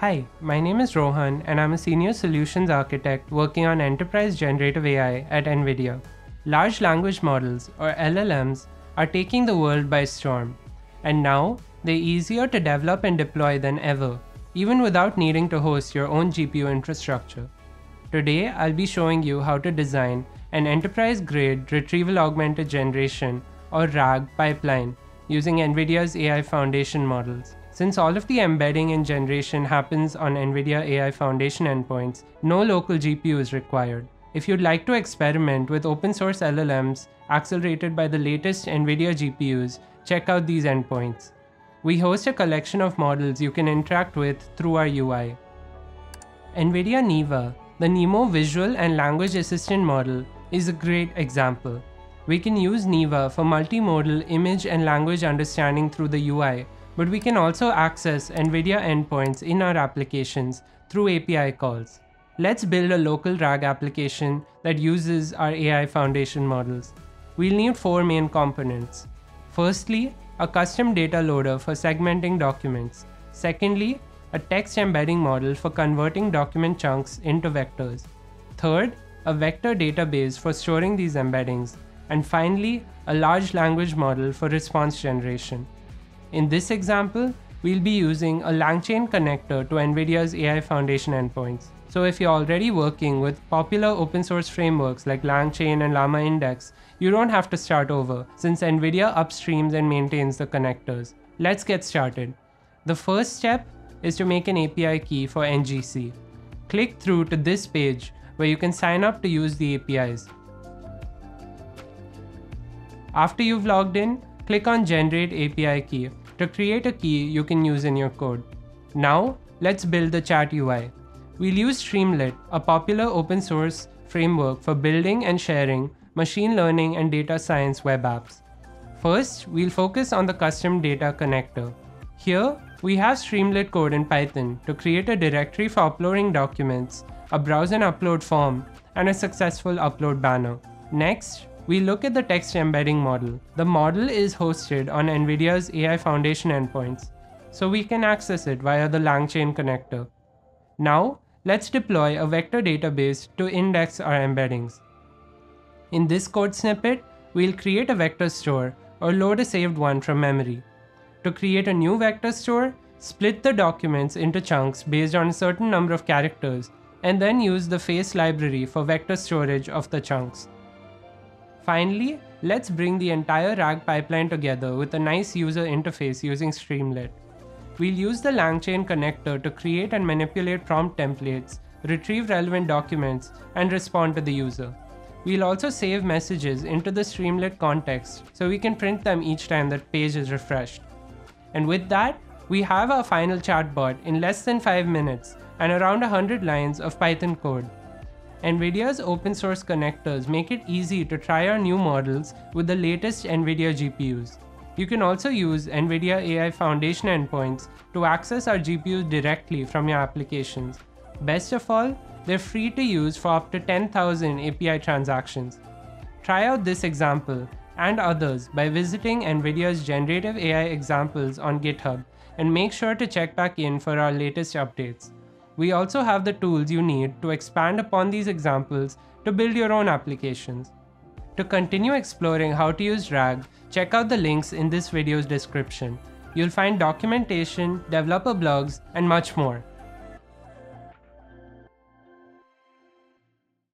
Hi, my name is Rohan and I'm a Senior Solutions Architect working on Enterprise Generative AI at NVIDIA. Large language models, or LLMs, are taking the world by storm. And now, they're easier to develop and deploy than ever, even without needing to host your own GPU infrastructure. Today, I'll be showing you how to design an enterprise-grade Retrieval-Augmented Generation, or RAG, pipeline using NVIDIA's AI Foundation models. Since all of the embedding and generation happens on NVIDIA AI Foundation endpoints, no local GPU is required. If you'd like to experiment with open source LLMs accelerated by the latest NVIDIA GPUs, check out these endpoints. We host a collection of models you can interact with through our UI. NVIDIA Neva, the NeMo visual and language assistant model, is a great example. We can use Neva for multimodal image and language understanding through the UI, but we can also access NVIDIA endpoints in our applications through API calls. Let's build a local RAG application that uses our AI foundation models. We'll need 4 main components. Firstly, a custom data loader for segmenting documents. Secondly, a text embedding model for converting document chunks into vectors. Third, a vector database for storing these embeddings. And finally, a large language model for response generation. In this example, we'll be using a LangChain Connector to NVIDIA's AI Foundation endpoints. So if you're already working with popular open source frameworks like LangChain and Llama Index, you don't have to start over, since NVIDIA upstreams and maintains the connectors. Let's get started. The first step is to make an API key for NGC. Click through to this page where you can sign up to use the APIs. After you've logged in, click on Generate API Key to create a key you can use in your code. Now, let's build the chat UI. We'll use Streamlit, a popular open source framework for building and sharing machine learning and data science web apps. First, we'll focus on the custom data connector. Here, we have Streamlit code in Python to create a directory for uploading documents, a browse and upload form, and a successful upload banner. Next, we look at the text embedding model. The model is hosted on NVIDIA's AI Foundation endpoints, so we can access it via the LangChain Connector. Now, let's deploy a vector database to index our embeddings. In this code snippet, we'll create a vector store or load a saved one from memory. To create a new vector store, split the documents into chunks based on a certain number of characters, and then use the FAISS library for vector storage of the chunks. Finally, let's bring the entire RAG pipeline together with a nice user interface using Streamlit. We'll use the LangChain Connector to create and manipulate prompt templates, retrieve relevant documents, and respond to the user. We'll also save messages into the Streamlit context so we can print them each time that page is refreshed. And with that, we have our final chatbot in less than 5 minutes and around 100 lines of Python code. NVIDIA's open source connectors make it easy to try our new models with the latest NVIDIA GPUs. You can also use NVIDIA AI Foundation endpoints to access our GPUs directly from your applications. Best of all, they're free to use for up to 10,000 API transactions. Try out this example and others by visiting NVIDIA's generative AI examples on GitHub, and make sure to check back in for our latest updates. We also have the tools you need to expand upon these examples to build your own applications. To continue exploring how to use RAG, check out the links in this video's description. You'll find documentation, developer blogs, and much more.